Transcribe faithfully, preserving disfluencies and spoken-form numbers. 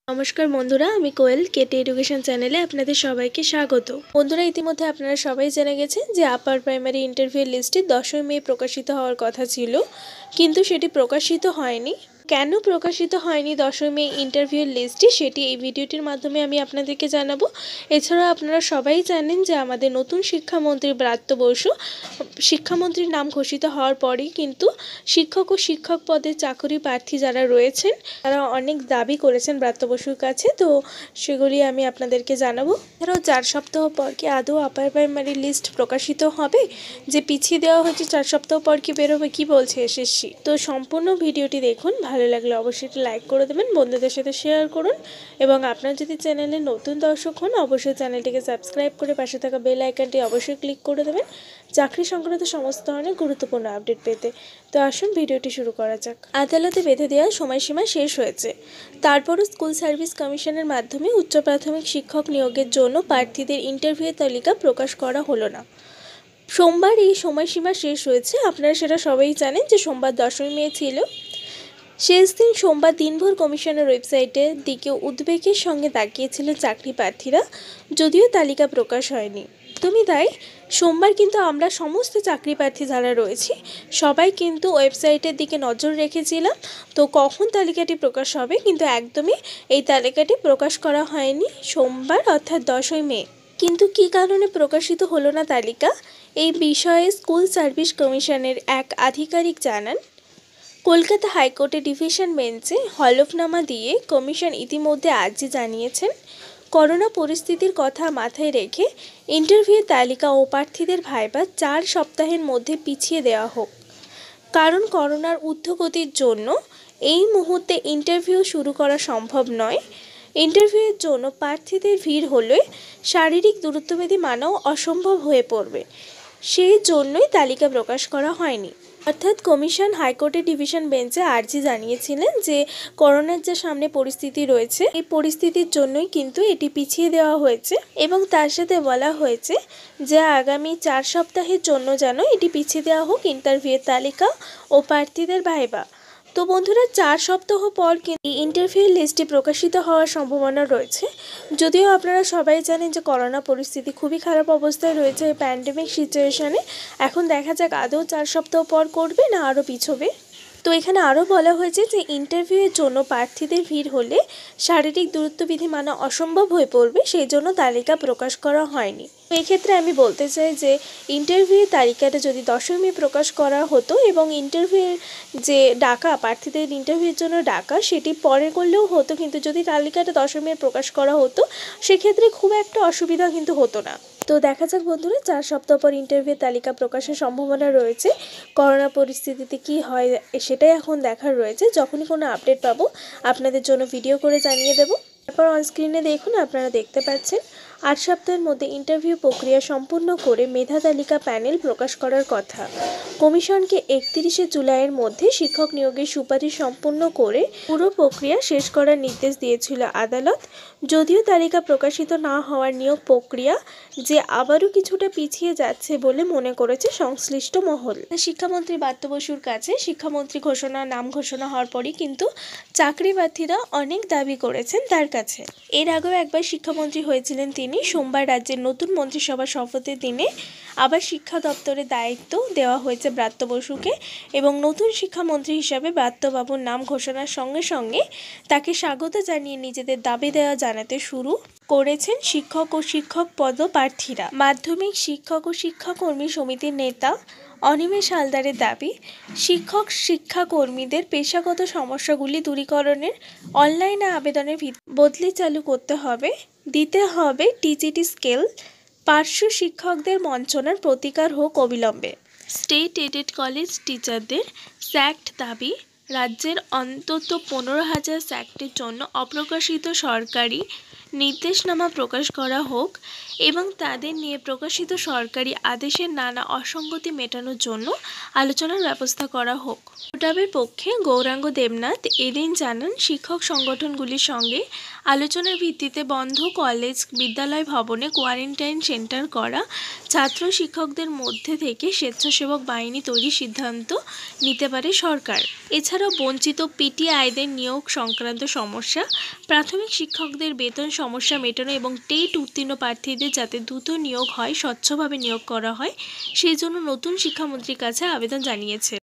নমস্কার বন্ধুরা, আমি কোয়েল কেটি এডুকেশন চ্যানেলে আপনাদের সবাইকে স্বাগত। বন্ধুরা, ইতিমধ্যে আপনারা সবাই জেনে গেছেন যে আপার প্রাইমারি ইন্টারভিউ লিস্টটি দশই মে প্রকাশিত হওয়ার কথা ছিল, কিন্তু সেটি প্রকাশিত হয়নি। কেন প্রকাশিত হয়নি দশই মে ইন্টারভিউ লিস্টটি, সেটি এই ভিডিওটির মাধ্যমে আমি আপনাদেরকে জানাবো। এছাড়াও আপনারা সবাই জানেন যে আমাদের নতুন শিক্ষামন্ত্রী ব্রাত্য বসু শিক্ষামন্ত্রীর নাম ঘোষিত হওয়ার পরেই কিন্তু শিক্ষক ও শিক্ষক পদের চাকরি প্রার্থী যারা রয়েছেন তারা অনেক দাবি করেছেন ব্রাত্য বসুর কাছে, তো সেগুলি আমি আপনাদেরকে জানাবো। এছাড়াও চার সপ্তাহ পর কি আদৌ আপার প্রাইমারি লিস্ট প্রকাশিত হবে? যে পিছিয়ে দেওয়া হয়েছে চার সপ্তাহ পর কি বেরোবে, কি বলছে এসএসসি? তো সম্পূর্ণ ভিডিওটি দেখুন। ভালো লাগলে অবশ্যই লাইক করে দেবেন, বন্ধুদের সাথে শেয়ার করুন, এবং আপনার যদি চ্যানেলে নতুন দর্শক হন অবশ্যই চ্যানেলটিকে সাবস্ক্রাইব করে পাশে থাকা বেল আইকনটি অবশ্যই ক্লিক করে দেবেন চাকরি সংক্রান্ত সমস্ত ধরনের গুরুত্বপূর্ণ আপডেট পেতে। তো আসুন ভিডিওটি শুরু করা যাক। আদালতে বেঁধে দেওয়ার সময়সীমা শেষ হয়েছে, তারপরও স্কুল সার্ভিস কমিশনের মাধ্যমে উচ্চ প্রাথমিক শিক্ষক নিয়োগের জন্য প্রার্থীদের ইন্টারভিউ তালিকা প্রকাশ করা হলো না। সোমবার এই সময়সীমা শেষ হয়েছে। আপনারা সেটা সবাই জানেন যে সোমবার দশই মে ছিল। শেষ দিন সোমবার দিনভর কমিশনের ওয়েবসাইটের দিকে উদ্বেগের সঙ্গে তাকিয়েছিলেন চাকরি প্রার্থীরা, যদিও তালিকা প্রকাশ হয়নি। তুমি তাই সোমবার কিন্তু আমরা সমস্ত চাকরি প্রার্থী যারা রয়েছি সবাই কিন্তু ওয়েবসাইটের দিকে নজর রেখেছিলাম, তো কখন তালিকাটি প্রকাশ হবে, কিন্তু একদমই এই তালিকাটি প্রকাশ করা হয়নি সোমবার অর্থাৎ দশই মে। কিন্তু কী কারণে প্রকাশিত হলো না তালিকা, এই বিষয়ে স্কুল সার্ভিস কমিশনের এক আধিকারিক জানান, কলকাতা হাইকোর্টে ডিভিশন বেঞ্চে হলফনামা দিয়ে কমিশন ইতিমধ্যে আর্জি জানিয়েছেন করোনা পরিস্থিতির কথা মাথায় রেখে ইন্টারভিউ তালিকা ও প্রার্থীদের ভাইবা চার সপ্তাহের মধ্যে পিছিয়ে দেওয়া হোক। কারণ করোনার ঊর্ধ্বগতির জন্য এই মুহূর্তে ইন্টারভিউ শুরু করা সম্ভব নয়। ইন্টারভিউয়ের জন্য প্রার্থীদের ভিড় হলে শারীরিক দূরত্ববিধি মানাও অসম্ভব হয়ে পড়বে, সেই জন্যই তালিকা প্রকাশ করা হয়নি। অর্থাৎ কমিশন হাইকোর্টের ডিভিশন বেঞ্চে আর্জি জানিয়েছিলেন যে করোনার যে সামনে পরিস্থিতি রয়েছে এই পরিস্থিতির জন্যই কিন্তু এটি পিছিয়ে দেওয়া হয়েছে, এবং তার সাথে বলা হয়েছে যে আগামী চার সপ্তাহের জন্য যেন এটি পিছিয়ে দেওয়া হোক ইন্টারভিউয়ের তালিকা ও প্রার্থীদের ভাইবা। তো বন্ধুরা, চার সপ্তাহ পর কিন্তু ইন্টারভিউ লিস্টটি প্রকাশিত হওয়ার সম্ভাবনা রয়েছে, যদিও আপনারা সবাই জানেন যে করোনা পরিস্থিতি খুবই খারাপ অবস্থায় রয়েছে এই প্যান্ডেমিক সিচুয়েশানে। এখন দেখা যাক আদৌ চার সপ্তাহ পর করবে না আরও পিছবে। তো এখানে আরও বলা হয়েছে যে ইন্টারভিউয়ের জন্য প্রার্থীদের ভিড় হলে শারীরিক দূরত্ববিধি মানা অসম্ভব হয়ে পড়বে, সেই জন্য তালিকা প্রকাশ করা হয়নি। তো এক্ষেত্রে আমি বলতে চাই যে ইন্টারভিউয়ের তালিকাটা যদি দশই মে প্রকাশ করা হতো এবং ইন্টারভিউয়ের যে ডাকা প্রার্থীদের ইন্টারভিউয়ের জন্য ডাকা সেটি পরে করলেও হতো, কিন্তু যদি তালিকাটা দশই মে প্রকাশ করা হতো সেক্ষেত্রে খুব একটা অসুবিধা কিন্তু হতো না। তো দেখা যাক বন্ধুরা, চার সপ্তাহ পর ইন্টারভিউ তালিকা প্রকাশের সম্ভাবনা রয়েছে। করোনা পরিস্থিতিতে কি হয় সেটাই এখন দেখার রয়েছে। যখনই কোনো আপডেট পাবো আপনাদের জন্য ভিডিও করে জানিয়ে দেবো। তারপর অনস্ক্রিনে দেখুন, আপনারা দেখতে পাচ্ছেন আট সপ্তাহের মধ্যে ইন্টারভিউ প্রক্রিয়া সম্পূর্ণ করে মেধা তালিকা প্যানেল প্রকাশ করার কথা। কমিশনকে একত্রিশে জুলাইয়ের মধ্যে শিক্ষক নিয়োগের সুপারিশ সম্পূর্ণ করে পুরো প্রক্রিয়া শেষ করার নির্দেশ দিয়েছিল আদালত। যদিও তালিকা প্রকাশিত না হওয়ার নিয়োগ প্রক্রিয়া যে আবারও কিছুটা পিছিয়ে যাচ্ছে বলে মনে করেছে সংশ্লিষ্ট মহল। শিক্ষামন্ত্রী ব্রাত্য বসুর কাছে শিক্ষামন্ত্রী ঘোষণা নাম ঘোষণা হওয়ার পরই কিন্তু চাকরি প্রার্থীরা অনেক দাবি করেছেন তার কাছে। এর আগেও একবার শিক্ষামন্ত্রী হয়েছিলেন তিনি। সোমবার রাজ্যের নতুন মন্ত্রিসভা শপথের দিনে আবার শিক্ষা দপ্তরের দায়িত্ব দেওয়া হয়েছে ব্রাত্য বসুকে, এবং নতুন শিক্ষামন্ত্রী হিসাবে ব্রাত্যবাবুর নাম ঘোষণার সঙ্গে সঙ্গে তাকে স্বাগত জানিয়ে নিজেদের দাবি দেওয়া জানাতে শুরু করেছেন শিক্ষক ও শিক্ষক পদপ্রার্থীরা। মাধ্যমিক শিক্ষক ও শিক্ষাকর্মী সমিতির নেতা অনিমেষ হালদারের দাবি, শিক্ষক শিক্ষাকর্মীদের পেশাগত সমস্যাগুলি দূরীকরণের অনলাইনে আবেদনের বদলি চালু করতে হবে, দিতে হবে টিজিটি স্কেল, পার্শ্ব শিক্ষকদের বঞ্চনার প্রতিকার হোক অবিলম্বে। স্টেট এডেড কলেজ টিচারদের স্যাক্ট দাবি, রাজ্যের অন্তত পনেরো হাজার স্যাক্টের জন্য অপ্রকাশিত সরকারি নির্দেশনামা প্রকাশ করা হোক এবং তাদের নিয়ে প্রকাশিত সরকারি আদেশের নানা অসঙ্গতি মেটানোর জন্য আলোচনার ব্যবস্থা করা হোক। প্রস্তাবের পক্ষে গৌরাঙ্গ দেবনাথ এদিন জানান, শিক্ষক সংগঠনগুলির সঙ্গে আলোচনার ভিত্তিতে বন্ধ কলেজ বিদ্যালয় ভবনে কোয়ারেন্টাইন সেন্টার করা, ছাত্র শিক্ষকদের মধ্যে থেকে স্বেচ্ছাসেবক বাহিনী তৈরির সিদ্ধান্ত নিতে পারে সরকার। এছাড়া এছাড়াও বঞ্চিত পিটিআইদের নিয়োগ সংক্রান্ত সমস্যা, প্রাথমিক শিক্ষকদের বেতন সমস্যা মেটানো এবং টেট উত্তীর্ণ প্রার্থীদের যাতে দ্রুত নিয়োগ হয়, স্বচ্ছভাবে নিয়োগ করা হয়, সেই জন্য নতুন শিক্ষামন্ত্রীর কাছে আবেদন জানিয়েছে।